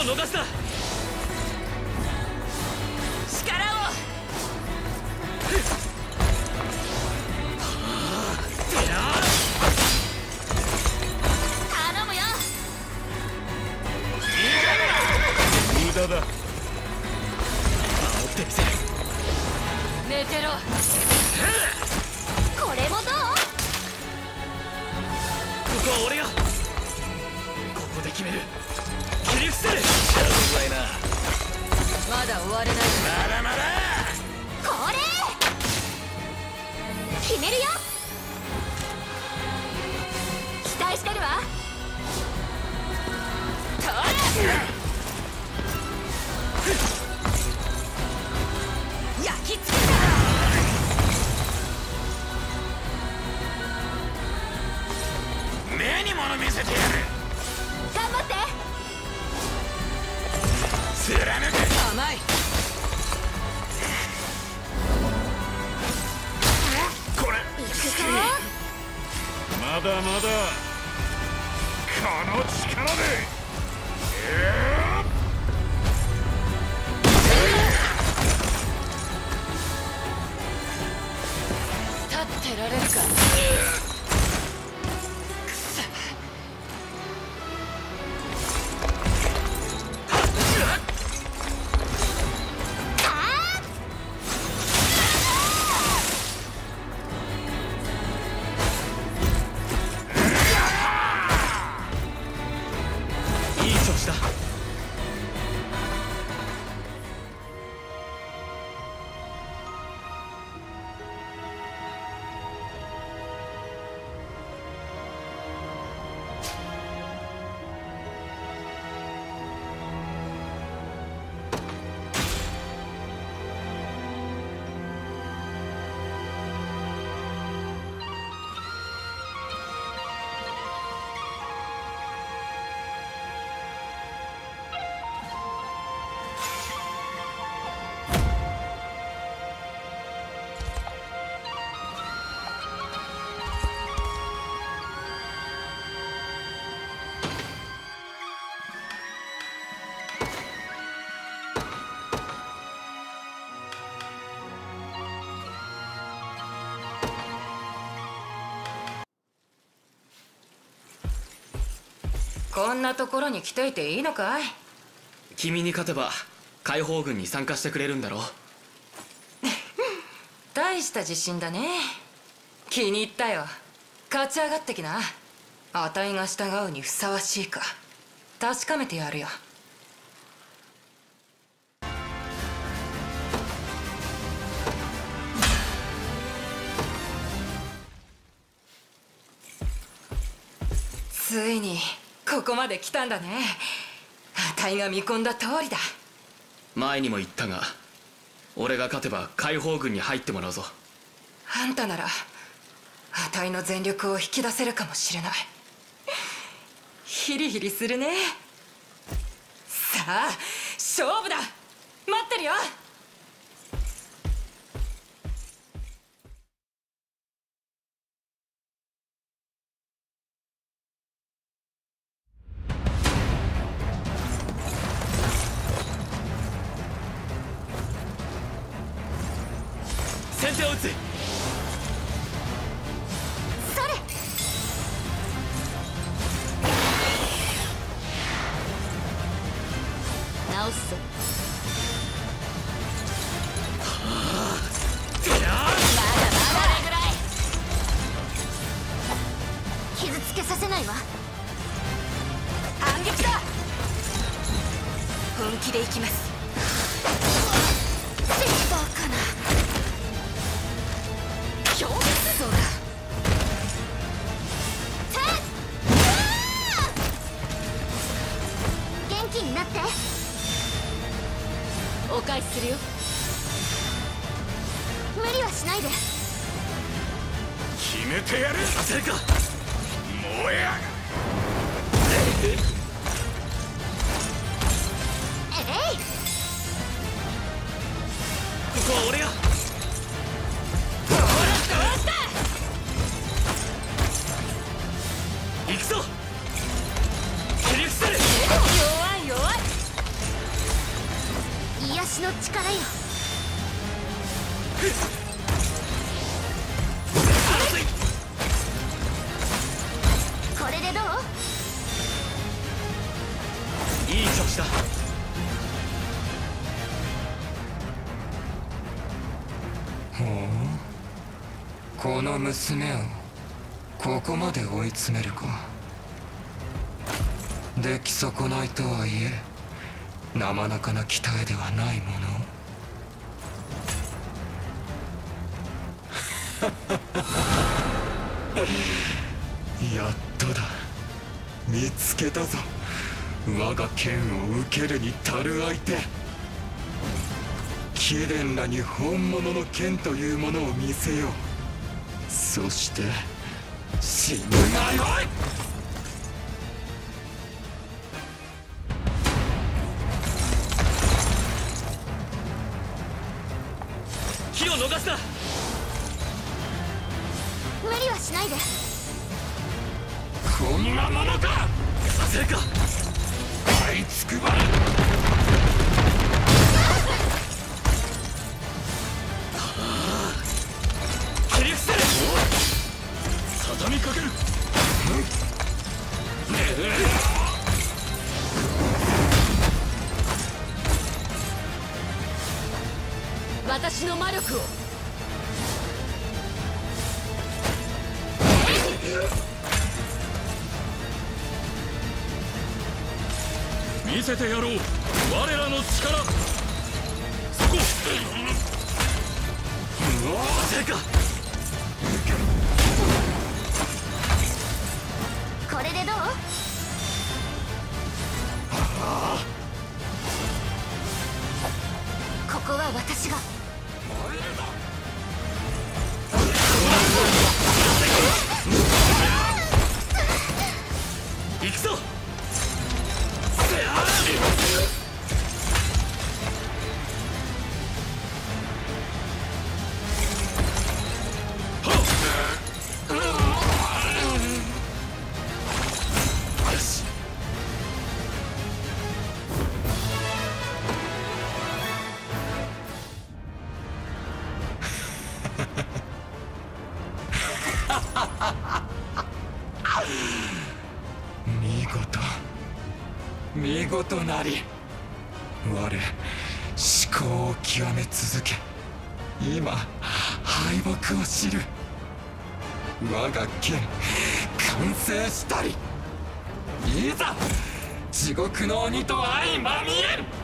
を逃すな。 力を。頼むよ。 無駄だ。煽ってみせる。 寝てろ。これもどう？ ここは俺が。ここで決める。切り伏せる。やばいな。 まだ終われない。 まだまだ。 これ決めるよ。期待してるわ。とら焼き付けた。 目に物見せてやる。 頑張って。 貫く。 甘い。 これ行くぞ。 まだまだ。この力で。 立ってられるか。 いい調子だ。 こんなところに来ていていいのかい？ 君に勝てば解放軍に参加してくれるんだろう。 大した自信だね。気に入ったよ。勝ち上がってきな。あたいが従うにふさわしいか確かめてやるよ。ついにここまで来たんだね。あたいが見込んだ通りだ。 前にも言ったが、俺が勝てば解放軍に入ってもらうぞ。 あんたならあたいの全力を引き出せるかもしれない。ヒリヒリするね。さあ勝負だ。待ってるよ。 先手を打つ。 それ。直すぞ。まだまだ。これぐらい傷つけさせないわ。反撃だ。本気でいきます。バカな。そうだ。元気になって。お返しするよ。無理はしないで。 決めてやる。させるか。燃えやがる。ここは俺が。行くぞ。切り伏せる。 弱い弱い。 この娘をここまで追い詰めるか。出来損ないとはいえ生中な鍛えではないものやっとだ、見つけたぞ我が剣を受けるに足る相手。貴殿らに本物の剣というものを見せよう。そして死ぬがよい。 火を逃すな。 無理はしないで。 こんなものか。 させるか。 這いつくばる。 切り伏せる。畳みかける。 私の魔力を。 見せてやろう我らの力。そこ。させるか。 これでどう？ここは私が。 行くぞ。 見事なり。我思考を極め続け今敗北を知る。我が剣完成したり。いざ地獄の鬼と相まみえる。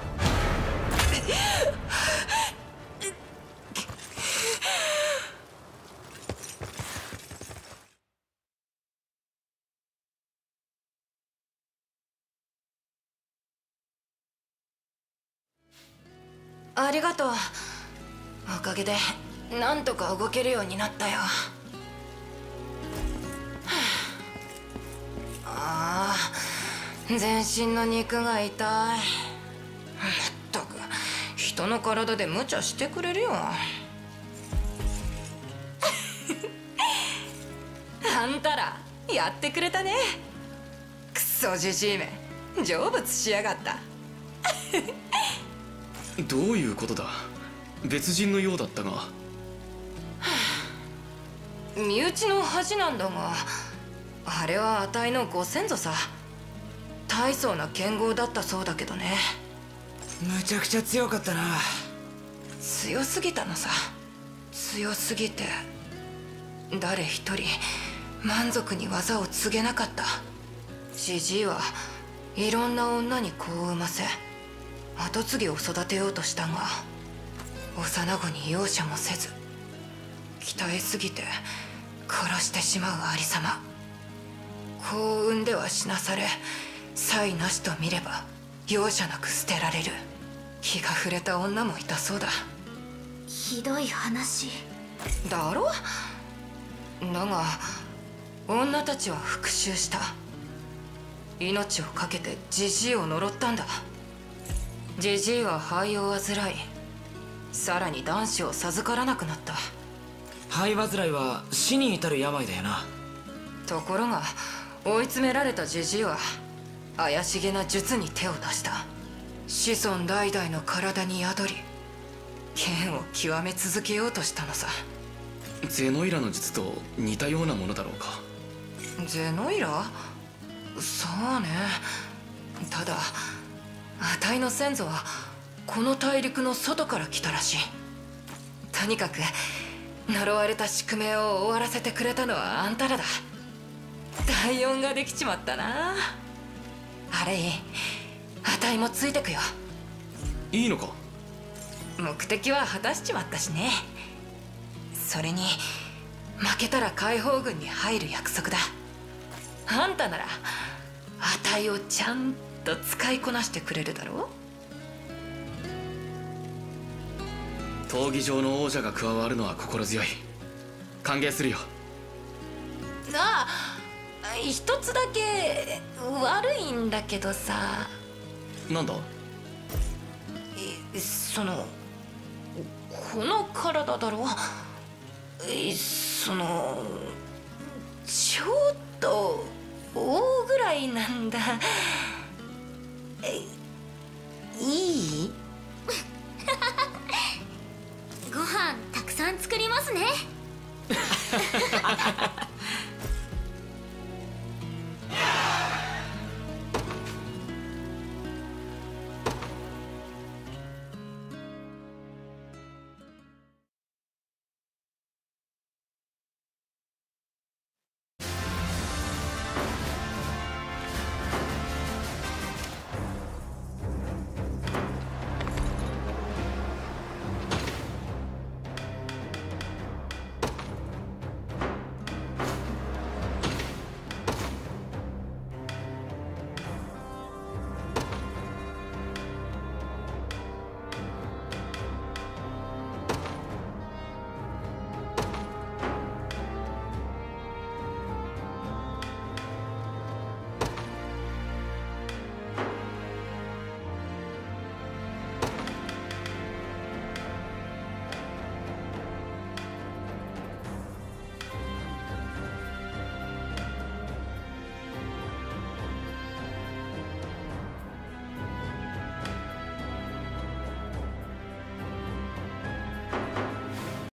ありがとう。おかげでなんとか動けるようになったよ。ああ、全身の肉が痛い。まったく人の体で無茶してくれるよ。あんたらやってくれたね。クソじじいめ、成仏しやがった。 どういうことだ。別人のようだったが。 身内の恥なんだが、あれはあたいのご先祖さ。大層な剣豪だったそうだけどね。 むちゃくちゃ強かったな。 強すぎたのさ。強すぎて誰一人満足に技を継げなかった。じじいはいろんな女に子を産ませ跡継ぎを育てようとしたが、幼子に容赦もせず鍛えすぎて殺してしまうありさま。子を産んでは死なされ才なしと見れば容赦なく捨てられる。気が触れた女もいたそうだ。 ひどい話だろ。だが女たちは復讐した。命を懸けてジジイを呪ったんだ。ジジイは肺を患い、さらに男子を授からなくなった。 肺患いは死に至る病だよな。 ところが追い詰められたジジイは怪しげな術に手を出した。子孫代々の体に宿り剣を極め続けようとしたのさ。 ゼノイラの術と似たようなものだろうか。 ゼノイラ？そうね。ただあたいの先祖はこの大陸の外から来たらしい。 とにかく呪われた宿命を終わらせてくれたのはあんたらだ。第4ができちまったな。あれいい、あたいもついてくよ。 いいのか？ 目的は果たしちまったしね。それに負けたら解放軍に入る約束だ。あんたならあたいをちゃんと使いこなしてくれるだろう。 闘技場の王者が加わるのは心強い。歓迎するよ。 ああ、一つだけ悪いんだけどさ。 なんだ？ この体だろ。ちょっと大ぐらいなんだ。いい？ ご飯たくさん作りますね。